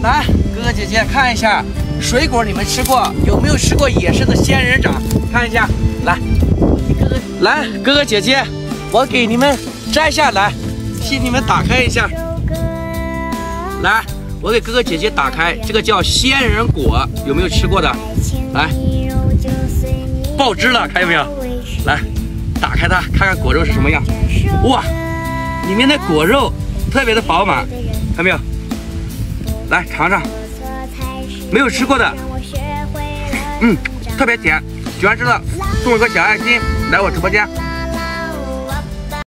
来，哥哥姐姐看一下，水果你们吃过？有没有吃过野生的仙人掌？看一下，来，来，哥哥姐姐，我给你们摘下来，替你们打开一下。来，我给哥哥姐姐打开，这个叫仙人果，有没有吃过的？来，爆汁了，看见没有？来，打开它，看看果肉是什么样。哇，里面的果肉特别的饱满，看到没有？来尝尝，没有吃过的，特别甜，喜欢吃的送我个小爱心，来我直播间。